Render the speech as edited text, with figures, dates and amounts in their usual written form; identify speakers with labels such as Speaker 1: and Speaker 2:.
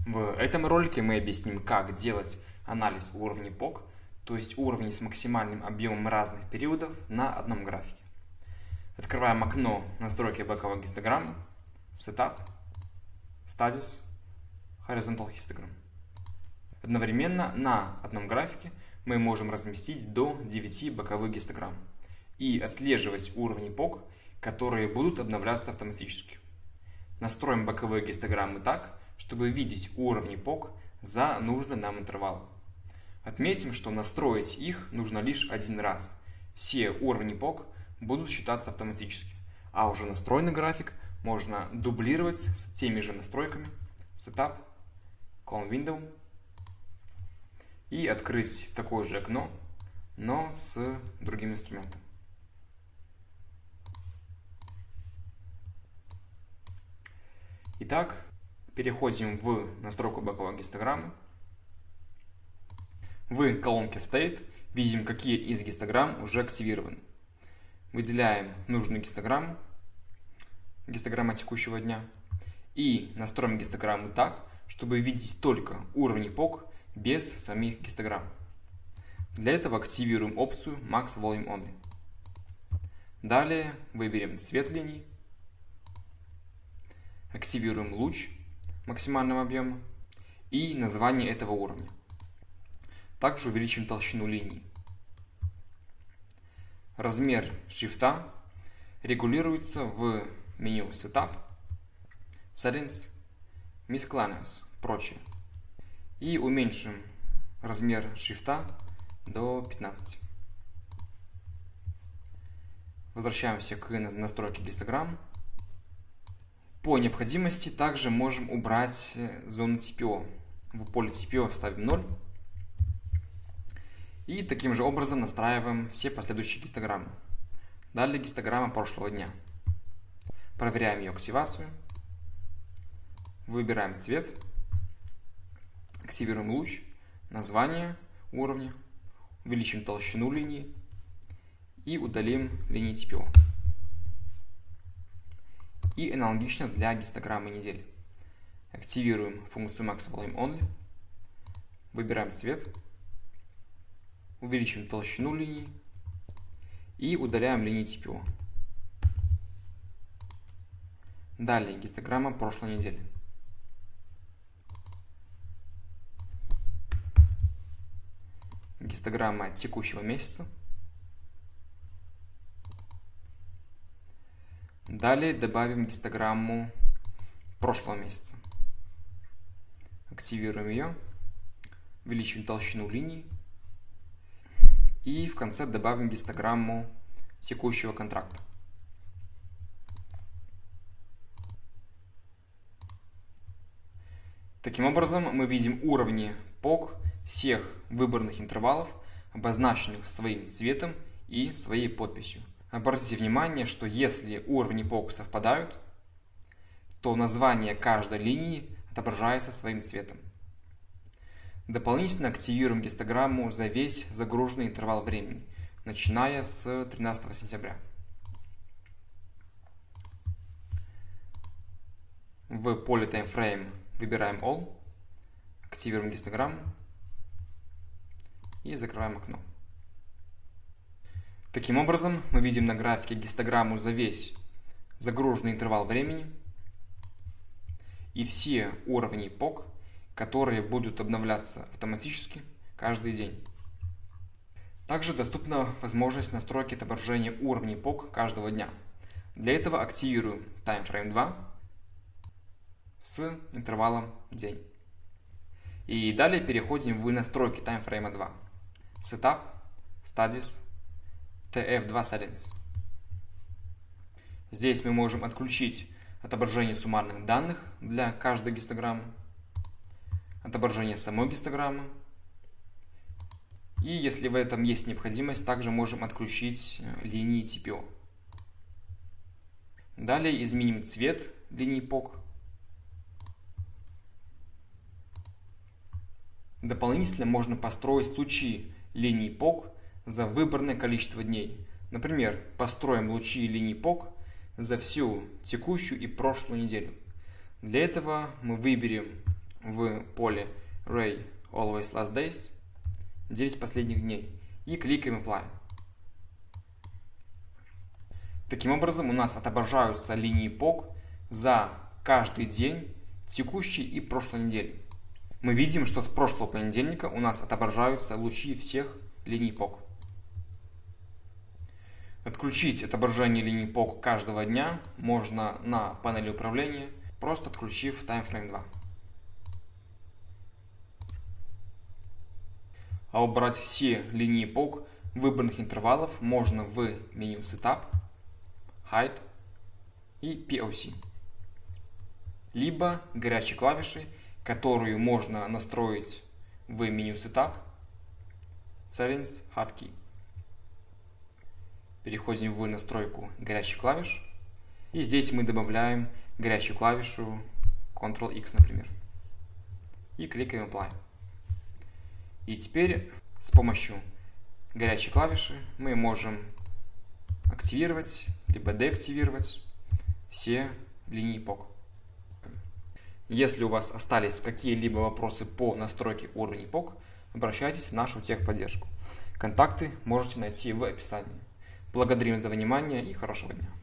Speaker 1: В этом ролике мы объясним, как делать анализ уровней POC, то есть уровней с максимальным объемом разных периодов на одном графике. Открываем окно настройки боковой гистограммы, Setup, Studies, Horizontal Histogram. Одновременно на одном графике мы можем разместить до 9 боковых гистограмм и отслеживать уровни POC, которые будут обновляться автоматически. Настроим боковые гистограммы так, чтобы видеть уровни POC за нужный нам интервал. Отметим, что настроить их нужно лишь один раз. Все уровни POC будут считаться автоматически, а уже настроенный график можно дублировать с теми же настройками Setup, Clone Window и открыть такое же окно, но с другим инструментом. Итак, переходим в настройку боковой гистограммы. В колонке State видим, какие из гистограмм уже активированы. Выделяем нужную гистограмму, гистограмма текущего дня, и настроим гистограмму так, чтобы видеть только уровни POC без самих гистограмм. Для этого активируем опцию Max Volume Only. Далее выберем цвет линий, активируем луч максимального объема и название этого уровня. Также увеличим толщину линии. Размер шрифта регулируется в меню Setup, Settings, Miscellaneous, прочее. И уменьшим размер шрифта до 15. Возвращаемся к настройке гистограмм. По необходимости также можем убрать зону TPO. В поле TPO ставим 0. И таким же образом настраиваем все последующие гистограммы. Далее гистограмма прошлого дня. Проверяем ее активацию. Выбираем цвет. Активируем луч, название уровня, увеличим толщину линии и удалим линии TPO. И аналогично для гистограммы недели. Активируем функцию Max Volume Only, выбираем цвет, увеличим толщину линии и удаляем линии TPO. Далее гистограмма прошлой недели. Гистограмма текущего месяца. Далее добавим гистограмму прошлого месяца. Активируем ее, увеличим толщину линий и в конце добавим гистограмму текущего контракта. Таким образом, мы видим уровни POC всех выбранных интервалов, обозначенных своим цветом и своей подписью. Обратите внимание, что если уровни POC совпадают, то название каждой линии отображается своим цветом. Дополнительно активируем гистограмму за весь загруженный интервал времени, начиная с 13 сентября. В поле Timeframe выбираем All, активируем гистограмму и закрываем окно. Таким образом, мы видим на графике гистограмму за весь загруженный интервал времени и все уровни POC, которые будут обновляться автоматически каждый день. Также доступна возможность настройки отображения уровней POC каждого дня. Для этого активируем Timeframe 2 с интервалом день. И далее переходим в настройки Timeframe 2. Setup, Studies, TF2 Settings. Здесь мы можем отключить отображение суммарных данных для каждой гистограммы, отображение самой гистограммы. И если в этом есть необходимость, также можем отключить линии TPO. Далее изменим цвет линий POC. Дополнительно можно построить лучи линий POC за выбранное количество дней. Например, построим лучи линий POC за всю текущую и прошлую неделю. Для этого мы выберем в поле Ray Always Last Days 9 последних дней и кликаем Apply. Таким образом, у нас отображаются линии POC за каждый день текущей и прошлой недели. Мы видим, что с прошлого понедельника у нас отображаются лучи всех линий POC. Отключить отображение линий POC каждого дня можно на панели управления, просто отключив TimeFrame 2. А убрать все линии POC выбранных интервалов можно в меню Setup, Hide и POC. Либо горячей клавишей, которую можно настроить в меню Setup, Silence Hard Key. Переходим в настройку горячих клавиш. И здесь мы добавляем горячую клавишу Ctrl-X, например. И кликаем Apply. И теперь с помощью горячей клавиши мы можем активировать либо деактивировать все линии POC. Если у вас остались какие-либо вопросы по настройке уровней POC, обращайтесь в нашу техподдержку. Контакты можете найти в описании. Благодарим за внимание и хорошего дня.